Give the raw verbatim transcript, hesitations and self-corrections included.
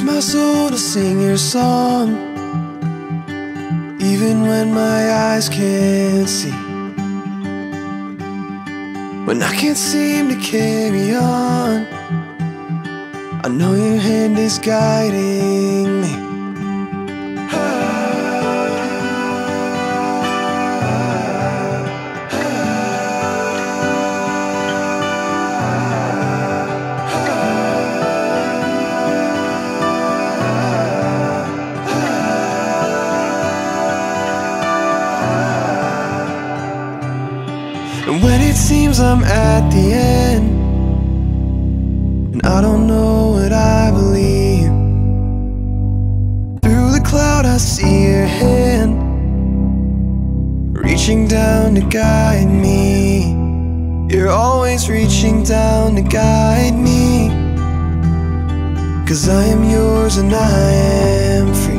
my soul to sing your song, even when my eyes can't see. When I can't seem to carry on, I know your hand is guiding me. And when it seems I'm at the end, and I don't know what I believe, through the cloud I see your hand, reaching down to guide me. You're always reaching down to guide me, 'cause I am yours and I am free.